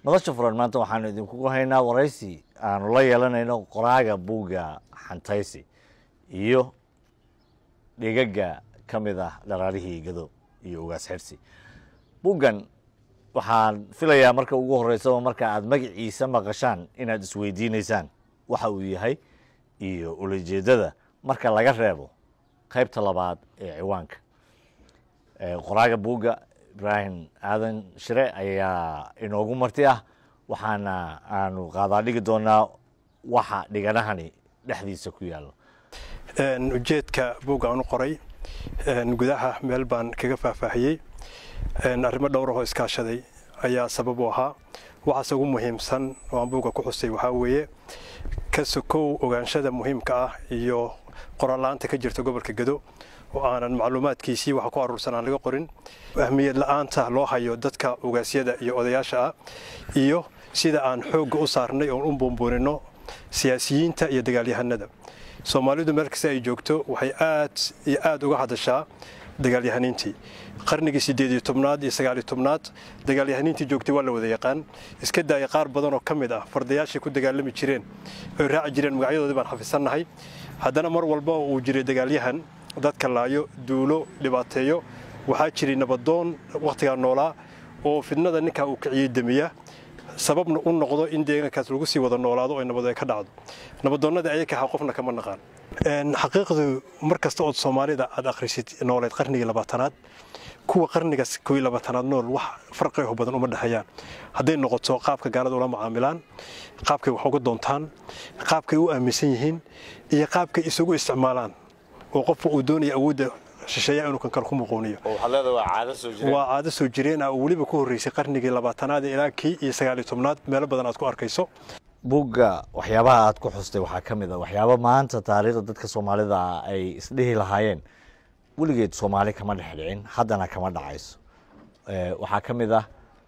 nolosha furan maanta waxaan idinku haynaa waraysi aanu la yeelanayno qoraaga buugga Xantaysi iyo dhigaga kamid ah dharaarihii Gado iyo ugaas xirsi. buuggan waxaan filayaa marka ugu horeysa marka aad magaciisa maqashaan inaad isweydiinaysaan waxa uu yahay iyo ujeedada marka laga reebo qaybta labaad ee ciwaanka. qoraaga buugga Ibrahim Aadan Shire ayaa inoogu marti ah waxaana aanu qaadaa dhigi doonaa waxa dhiganahani dhexdiisa ku yaalo. ujeedka buugga aanu qoray gudaha meel baan kaga faahfaahiyay arrimo dhowr ah oo iskaashaday ayaa sabab u ahaa. waxa ugu muhiimsan oo aan buugga ku xusay waxa weeye ka sokow ogaanshada muhiimka ah iyo qoraalanta ka jirta gobolka Gado oo aanan macluumaadkiisii waxa ku aruursan aan laga qorin, ahmiyad la'aanta loo hayo dadka ogaasyada iyo odayaasha iyo sida aan xoog u saarnay oo u boonboonino siyaasiyiinta iyo dagaalyahanada. Soomaalidu meel kasta ay joogto waxay aad uga hadashaa dagaalyahaniintii qarnigii 18aad iyo 19aad. dagaalyahaniintii joogtay waa la wada yaqaan, iska daaya qaar badan oo kamid ah fardayaashii ku dagaalami jireen oo raaci jireen magacyadoodii baan xafisanahay. haddana mar walba uu jiray dagaalyahan dadka laayo duulo dhibaateeyo waxaa jiray nabadoon waqtiga noolaa oo fidnada ninka uu kiciyay damiya sababna u noqdo in deegaankaas lagu sii wada noolaado oo nabad ay ka dhacdo. nabadoonnada ayaga qofna kama naqaan. xaqiiqdu markasta oo Soomaalida aad akhrisid nooleed qarnigii 20aad kuwa qarniga 21aad nool wax farqi ah badan uma dhaxayaan. haday noqoto qaabka gaalada ula macaamilaan, qaabkay wax uga doontaan, qaabkay u aaminsan yihiin iyo qaabkay isugu isticmaalaan oo qofku uu doonayo awoodda shisheeya inuu kan kala ku muqooniyo. waa caado soo jireen oo waliba ku horeysay qarnigii 20aad ilaa kii 19aad meel badan aad ku arkayso. buugga waxyaabaha aad ku xustay waxaa kamid ah waxyaabo maanta taariikhda dadka Soomaalida ay isdhihi lahaayeen weligeed Soomaali kama dhexdhicin haddana kama dhacayso. waxaa kamid ah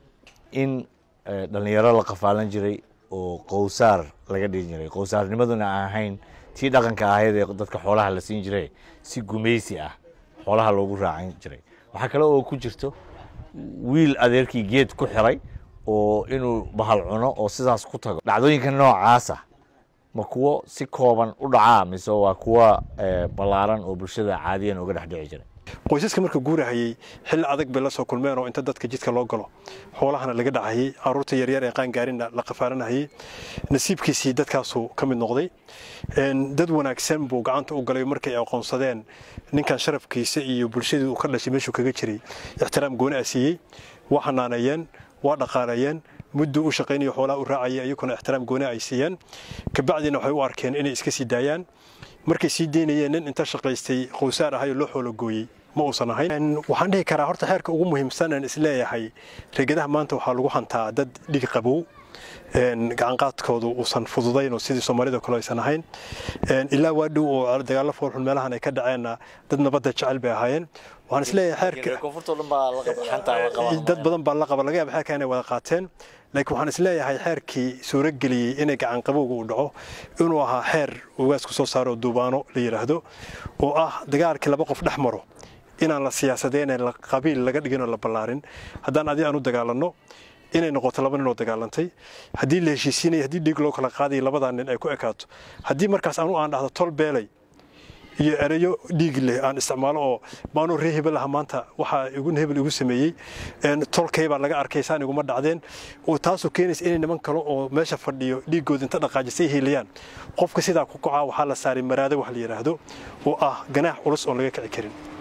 in dhalinyaro la qafaalan jiray oo qowsaar laga dhigin jiray. qowsaarnimaduna aan ahayn tii dhaqanka ahayd ee dadka xoolaha la siin jiray si gumeysi ah xoolaha loogu raacan jiray. waxa kale oo ku jirto wiil adeerkii geed ku xiray oo inuu bahal cuno oo sidaas ku tago. dhacdooyinka noocaas ah ma kuwo si kooban u dhacaa mise waa kuwa balaaran oo bulshada caadiyan uga dhaxdhici jiray? qoysaska marka guurahayay xil adag bay la soo kulmeen oo inta dadka jidka loo galo xoolahana laga dhacayay, caruurta yaryar ee qaan gaarinna la qafaalanayay. nasiibkiisii dadkaasu ka mid noqday. dad wanaagsan buu gacanta u galay markay aqoonsadeen ninkan sharafkiisa iyo bulshadu uu ka dhashay meeshuu kaga jiray ixtiraam gooni ah siiyay. waa xanaanayeen, waa dhaqaalayeen, muddo u shaqeynaya xoolaha u raacaya iyaguna ixtiraam gooni ay siiyeen. ka bacdina waxay u arkeen inay iska sii daayaan. markay sii deynayeen nin inta shaqaystay qowsaar ahay loo xoolo gooyay ma uusan ahayn. waxaan dhihi karaa horta xeerka ugu muhiimsan ee isleeyahay reegadaha maanta waxaa lagu hantaa dad dhig qabow gacan qaadkoodu uusan fududayn oo sidii Soomaalida kale aysan ahayn. ilaa waa dhow oo dagaal foolxun meelahan ay ka dhaceen dad nabadda jecel bay ahaayeen. waxaan isleeyahay xeerka dad badan baa la qaba laga yaabaa xeerka inay wada qaateen. laakiin waxaan isleeyahay xeerkii suura geliyay inay gacan qabowga u dhaco inuu ahaa xeer ugaasku soo saaro duubaano la yiraahdo oo ah dagaalkii laba qof dhex maro inaan la siyaasadeyn la qabiil laga dhigin oo la ballaarin. haddaan adii aanu dagaalano inay noqoto laba nin oo dagaalantay haddii la heshiisiinay haddii dhig loo kala qaaday labada nin ay ku ekaato haddii markaas aan dhahdo tol beelay iyo erayo dhiig leh aan isticmaalo oo maanu reehibal ah maanta waxa hebel igu sameeyay tolkay baa laga arkay saan iguma dhacdeen oo taasoo keenaysa in niman kale oo meesha fadhiyo dhiigood inta dhaqaajisay helayaan qofka sidaa ku kacaa waxa la saaray maraado wax la yiraahdo oo ah ganaax culus oo laga kici karin.